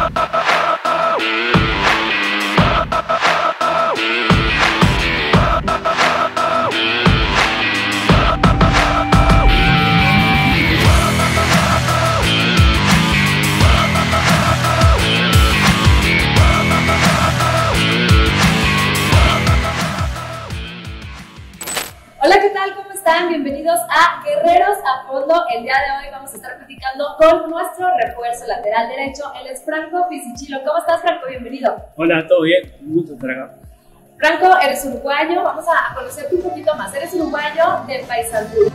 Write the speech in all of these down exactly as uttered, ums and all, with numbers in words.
Bienvenidos a Guerreros a Fondo. El día de hoy vamos a estar platicando con nuestro refuerzo lateral derecho. Él es Franco Pisichillo. ¿Cómo estás, Franco? Bienvenido. Hola, ¿todo bien? Un gusto estar acá. Franco, eres uruguayo. Vamos a conocerte un poquito más. Eres uruguayo de Paysandú.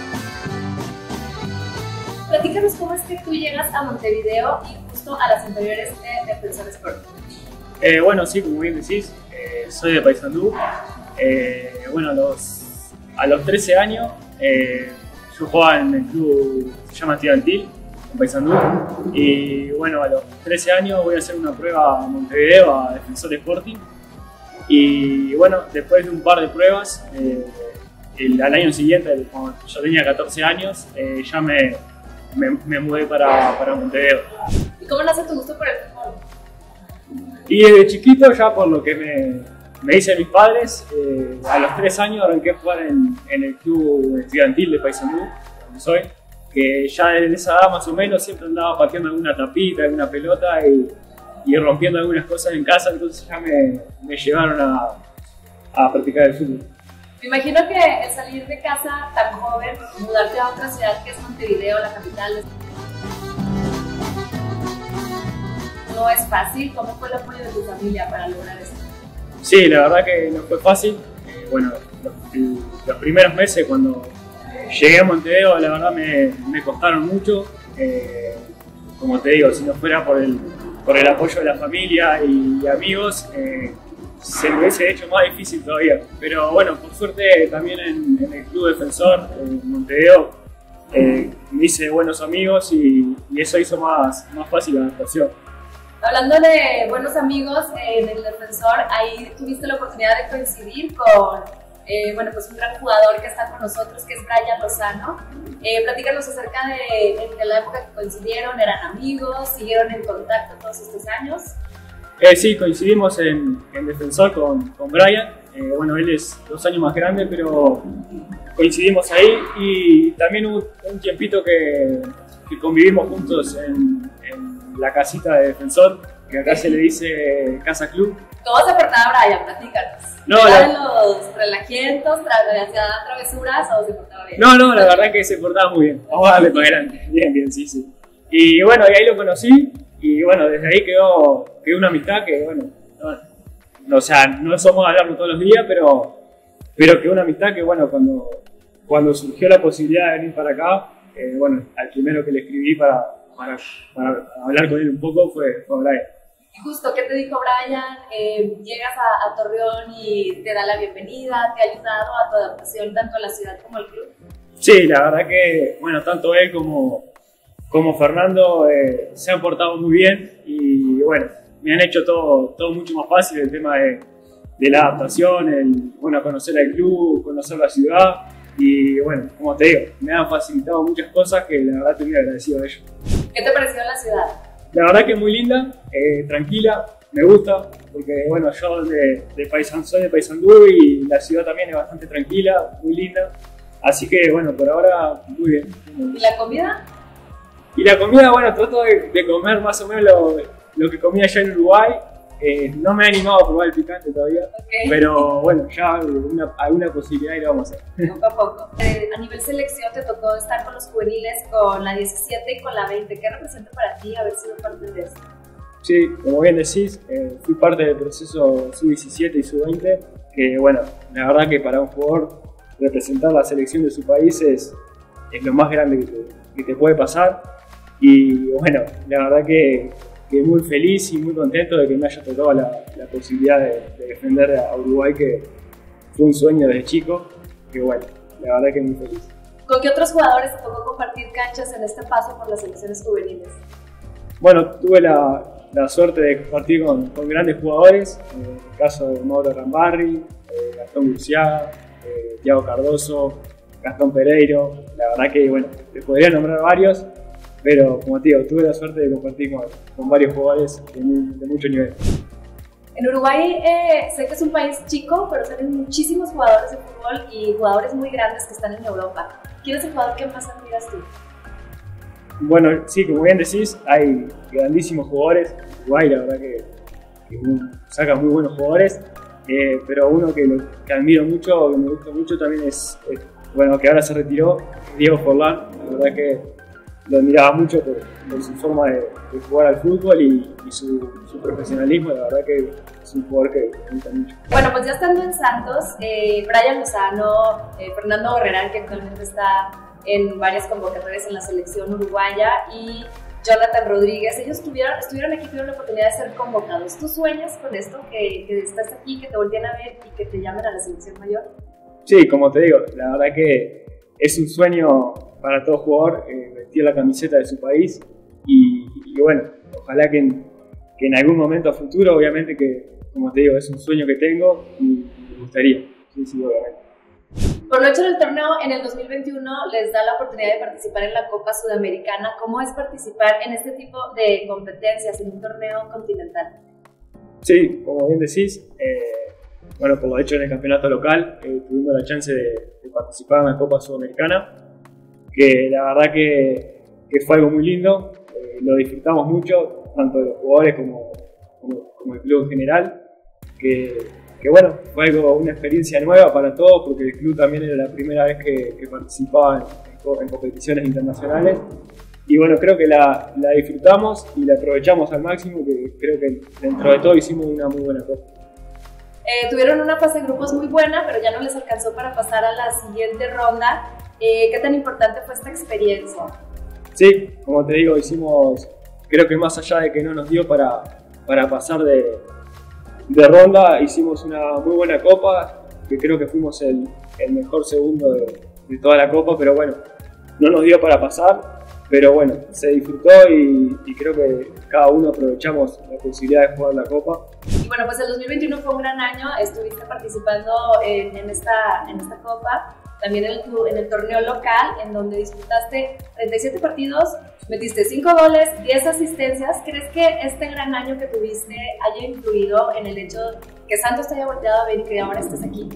Platícanos cómo es que tú llegas a Montevideo y justo a las inferiores de Defensor Sporting. Eh, bueno, sí, como bien decís, eh, soy de Paysandú. Eh, bueno, los A los trece años, eh, yo jugaba en el club, se llama Estudiantil, en Paysandú, y bueno, a los trece años voy a hacer una prueba a Montevideo, a Defensor Sporting, y bueno, después de un par de pruebas, eh, el, al año siguiente, cuando yo tenía catorce años, eh, ya me, me, me mudé para, para Montevideo. ¿Y cómo nace tu gusto por el fútbol? Y desde chiquito, ya por lo que me... Me dicen mis padres, eh, a los tres años arranqué a jugar en, en el club estudiantil de Paysandú, donde soy, que ya desde esa edad más o menos siempre andaba pateando alguna tapita, alguna pelota y, y rompiendo algunas cosas en casa, entonces ya me, me llevaron a, a practicar el fútbol. Me imagino que el salir de casa tan joven, mudarte a otra ciudad que es Montevideo, la capital, no es fácil. ¿Cómo fue el apoyo de tu familia para lograr esto? Sí, la verdad que no fue fácil. Eh, bueno, los, los primeros meses cuando llegué a Montevideo, la verdad me, me costaron mucho. Eh, como te digo, si no fuera por el, por el apoyo de la familia y, y amigos, eh, se me hubiese hecho más difícil todavía. Pero bueno, por suerte también en, en el club Defensor, en Montevideo, eh, me hice buenos amigos y, y eso hizo más, más fácil la adaptación. Hablando de buenos amigos, eh, en el Defensor, ahí tuviste la oportunidad de coincidir con eh, bueno, pues un gran jugador que está con nosotros, que es Brian Lozano. Eh, platícanos acerca de, de la época que coincidieron, ¿eran amigos? ¿Siguieron en contacto todos estos años? Eh, sí, coincidimos en, en Defensor con, con Brian. Eh, bueno, él es dos años más grande, pero coincidimos ahí y también hubo un tiempito que, que convivimos juntos en, en la casita de Defensor, que acá se le dice Casa Club. ¿Cómo se portaba Brian? Platícanos. No, ¿Eran la... los relajientos, tra hacía travesuras o se portaba bien? No, no, la verdad que se portaba muy bien. Vamos a darle para adelante. Bien, bien, sí, sí. Y bueno, y ahí lo conocí y bueno, desde ahí quedó, quedó una amistad que, bueno, no, no, o sea, no somos a hablarlo todos los días, pero, pero quedó una amistad que, bueno, cuando, cuando surgió la posibilidad de venir para acá, eh, bueno, al primero que le escribí para Para, para hablar con él un poco fue, fue Brian. Y justo, ¿qué te dijo Brian? Eh, llegas a, a Torreón y te da la bienvenida, ¿te ha ayudado a tu adaptación tanto a la ciudad como al club? Sí, la verdad que, bueno, tanto él como, como Fernando eh, se han portado muy bien y, bueno, me han hecho todo, todo mucho más fácil el tema de, de la adaptación, el, bueno, conocer el club, conocer la ciudad. Y bueno, como te digo, me han facilitado muchas cosas que la verdad estoy muy agradecido a ellos. ¿Qué te pareció la ciudad? La verdad que es muy linda, eh, tranquila, me gusta, porque bueno, yo de, de Paysandú, soy de Paysandú y la ciudad también es bastante tranquila, muy linda. Así que bueno, por ahora muy bien. ¿Y la comida? Y la comida, bueno, trato de, de comer más o menos lo, lo que comía allá en Uruguay. Eh, no me he animado a probar el picante todavía, okay. Pero bueno, ya alguna, alguna posibilidad y lo vamos a hacer. Poco a poco. Eh, a nivel selección te tocó estar con los juveniles, con la diecisiete y con la veinte. ¿Qué representa para ti haber sido parte de eso? Sí, como bien decís, eh, fui parte del proceso sub diecisiete y sub veinte, que bueno, la verdad que para un jugador representar la selección de su país es, es lo más grande que te, que te puede pasar. Y bueno, la verdad que que muy feliz y muy contento de que me haya tocado la, la posibilidad de, de defender a Uruguay, que fue un sueño desde chico, que bueno, la verdad que muy feliz. ¿Con qué otros jugadores te tocó compartir canchas en este paso por las selecciones juveniles? Bueno, tuve la, la suerte de compartir con, con grandes jugadores, en el caso de Mauro Rambarri, eh, Gastón Gurciaga, eh, Thiago Cardoso, Gastón Pereiro. La verdad que bueno, te podría nombrar varios. pero como te digo, tuve la suerte de compartir con, con varios jugadores de, de mucho nivel. En Uruguay eh, sé que es un país chico, pero salen muchísimos jugadores de fútbol y jugadores muy grandes que están en Europa. ¿Quién es el jugador que más admiras tú? Bueno, sí, como bien decís, hay grandísimos jugadores. Uruguay, la verdad que, que saca muy buenos jugadores, eh, pero uno que, lo, que admiro mucho, que me gusta mucho también es, es, bueno, que ahora se retiró, Diego Forlán. La verdad que lo admiraba mucho por, por su forma de, de jugar al fútbol y, y su, su profesionalismo. La verdad que es un jugador que me gusta mucho. Bueno, pues ya estando en Santos, eh, Brian Lozano, eh, Fernando Borrerán, que actualmente está en varias convocatorias en la selección uruguaya, y Jonathan Rodríguez, ellos tuvieron, estuvieron aquí, tuvieron la oportunidad de ser convocados. ¿Tú sueñas con esto, que, que estás aquí, que te volteen a ver y que te llamen a la selección mayor? Sí, como te digo, la verdad que es un sueño para todo jugador eh, vestir la camiseta de su país y, y bueno, ojalá que en, que en algún momento a futuro, obviamente que, como te digo, es un sueño que tengo y me gustaría, sí, sí, obviamente. Por lo hecho en el torneo en el dos mil veintiuno les da la oportunidad de participar en la Copa Sudamericana. ¿Cómo es participar en este tipo de competencias en un torneo continental? Sí, como bien decís, eh, bueno, por lo hecho en el campeonato local eh, tuvimos la chance de, de participar en la Copa Sudamericana, que la verdad que, que fue algo muy lindo, eh, lo disfrutamos mucho, tanto los jugadores como, como, como el club en general, que, que bueno, fue algo, una experiencia nueva para todos, porque el club también era la primera vez que, que participaba en, en competiciones internacionales. Y bueno, creo que la, la disfrutamos y la aprovechamos al máximo, que creo que dentro de todo hicimos una muy buena cosa. Eh, tuvieron una fase de grupos muy buena, pero ya no les alcanzó para pasar a la siguiente ronda. Eh, ¿Qué tan importante fue esta experiencia? Sí, como te digo, hicimos, creo que más allá de que no nos dio para, para pasar de, de ronda, hicimos una muy buena copa, que creo que fuimos el, el mejor segundo de, de toda la copa, pero bueno, no nos dio para pasar. Pero bueno, se disfrutó y, y creo que cada uno aprovechamos la posibilidad de jugar la Copa. Y bueno, pues el dos mil veintiuno fue un gran año, estuviste participando en, en, esta, en esta Copa, también en el, en el torneo local, en donde disputaste treinta y siete partidos, metiste cinco goles, diez asistencias. ¿Crees que este gran año que tuviste haya influido en el hecho que Santos te haya volteado a ver y que ahora estés aquí?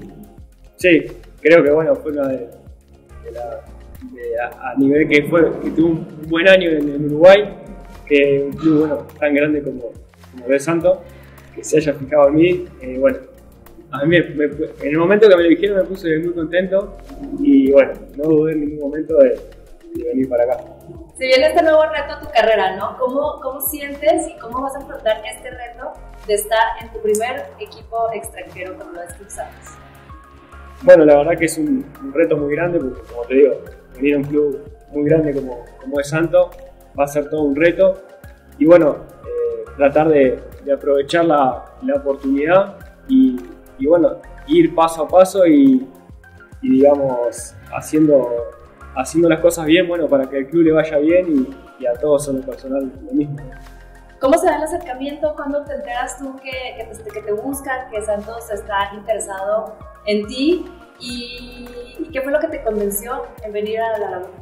Sí, creo que bueno, fue una de, de la... De, a, a nivel que fue que tuvo un buen año en, en Uruguay, que un club bueno, tan grande como, como el Santos, que se haya fijado en mí, eh, bueno, a mí me, me, en el momento que me lo dijeron me puse muy contento y bueno, no dudé en ningún momento de, de venir para acá. Se viene este nuevo reto a tu carrera, ¿no? ¿Cómo, ¿Cómo sientes y cómo vas a afrontar este reto de estar en tu primer equipo extranjero como lo es Club Santos? Bueno, la verdad que es un, un reto muy grande porque, como te digo, venir a un club muy grande como, como es Santos va a ser todo un reto y bueno, eh, tratar de, de aprovechar la, la oportunidad y, y bueno, ir paso a paso y, y digamos, haciendo, haciendo las cosas bien, bueno, para que el club le vaya bien y, y a todos en lo personal lo mismo. ¿Cómo se da el acercamiento? ¿Cuándo te enteras tú que, que, te, que te buscan, que Santos está interesado en ti? ¿Y, ¿Y qué fue lo que te convenció en venir a La Laguna?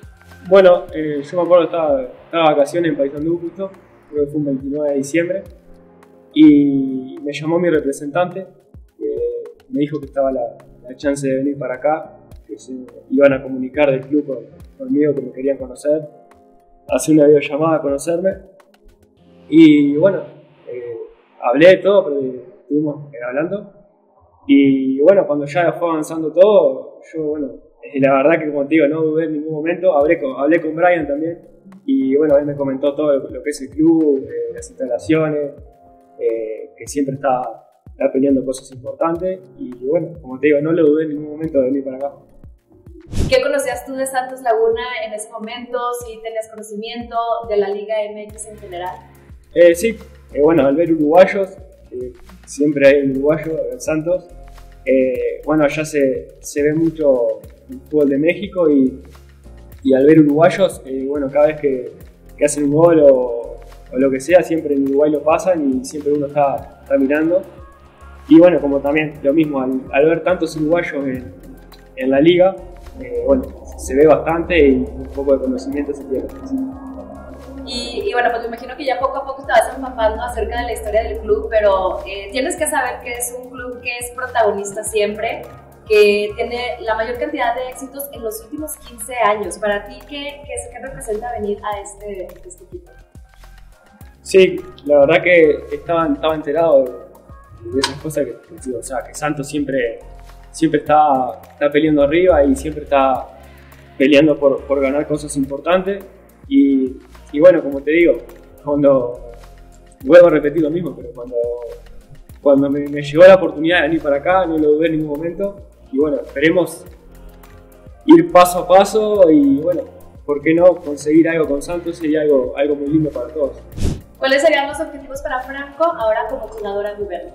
Bueno, eh, yo me acuerdo que estaba, estaba de vacaciones en Paysandú justo, creo que fue un veintinueve de diciembre, y me llamó mi representante, que me dijo que estaba la, la chance de venir para acá, que se iban a comunicar del club con, conmigo, que me querían conocer, hacer una videollamada a conocerme, y bueno, eh, hablé de todo, pero estuvimos eh, hablando. Y bueno, cuando ya fue avanzando todo, yo, bueno, la verdad que como te digo, no dudé en ningún momento, hablé con, hablé con Brian también, y bueno, él me comentó todo lo, lo que es el club, eh, las instalaciones, eh, que siempre está, está peleando cosas importantes, y bueno, como te digo, no lo dudé en ningún momento de venir para acá. ¿Qué conocías tú de Santos Laguna en ese momento? ¿Si tenías conocimiento de la Liga M X en general? Eh, sí, eh, bueno, al ver uruguayos, eh, siempre hay un uruguayo en Santos. Eh, bueno, allá se, se ve mucho el fútbol de México y, y al ver uruguayos, eh, bueno, cada vez que, que hacen un gol o, o lo que sea, siempre en Uruguay lo pasan y siempre uno está, está mirando. Y bueno, como también lo mismo, al, al ver tantos uruguayos en, en la liga, eh, bueno, se ve bastante y un poco de conocimiento se tiene. Y, y bueno, pues me imagino que ya poco a poco te vas empapando acerca de la historia del club, pero eh, tienes que saber que es un club que es protagonista siempre, que tiene la mayor cantidad de éxitos en los últimos quince años. Para ti, ¿qué, qué, qué representa venir a este, este equipo? Sí, la verdad que estaba, estaba enterado de, de esas cosas que, que, digo, o sea, que Santos siempre, siempre está, está peleando arriba y siempre está peleando por, por ganar cosas importantes. Y, y bueno, como te digo, cuando vuelvo a repetir lo mismo, pero cuando, cuando me, me llegó la oportunidad de venir para acá, no lo dudé en ningún momento. Y bueno, esperemos ir paso a paso y bueno, ¿por qué no conseguir algo con Santos? Sería algo, algo muy lindo para todos. ¿Cuáles serían los objetivos para Franco ahora como jugador en Gubern?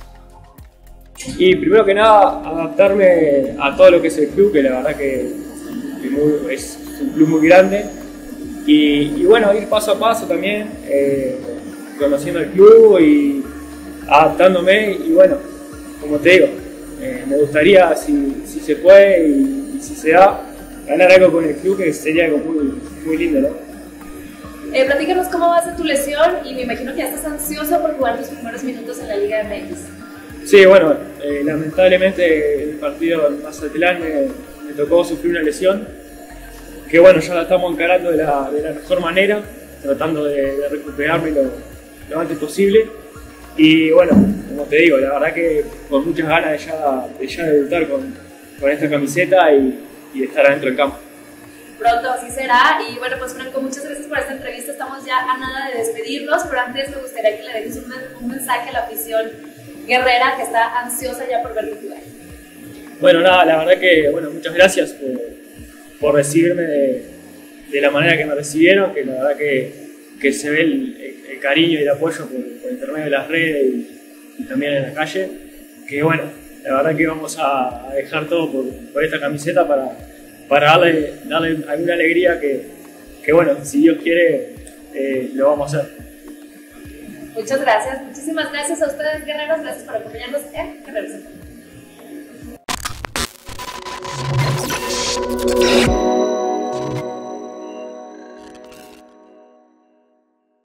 Y primero que nada, adaptarme a todo lo que es el club, que la verdad que, que muy, es un club muy grande. Y, y bueno, ir paso a paso también, eh, conociendo el club y adaptándome. Y bueno, como te digo, eh, me gustaría, si, si se puede y, y si se da, ganar algo con el club, que sería algo muy, muy lindo, ¿no? Eh, platícanos cómo va a ser tu lesión y me imagino que ya estás ansioso por jugar tus primeros minutos en la Liga M X. Sí, bueno, eh, lamentablemente el partido en Mazatlán me, me tocó sufrir una lesión, que bueno, ya la estamos encarando de la, de la mejor manera, tratando de, de recuperarme lo, lo antes posible. Y bueno, como te digo, la verdad que con muchas ganas de ya, de ya debutar con, con esta camiseta y, y de estar adentro del campo. Pronto así será. Y bueno, pues Franco, muchas gracias por esta entrevista. Estamos ya a nada de despedirnos, pero antes me gustaría que le dejes un, un mensaje a la afición guerrera que está ansiosa ya por verte jugar. Bueno, nada, la verdad que bueno, muchas gracias por, por recibirme de, de la manera que me recibieron, que la verdad que, que se ve el, el, el cariño y el apoyo por, por intermedio de las redes y, y también en la calle. Que bueno, la verdad que vamos a, a dejar todo por, por esta camiseta para para darle, darle alguna alegría que, que, bueno, si Dios quiere, eh, lo vamos a hacer. Muchas gracias, muchísimas gracias a ustedes, guerreros, gracias por acompañarnos en Guerreros.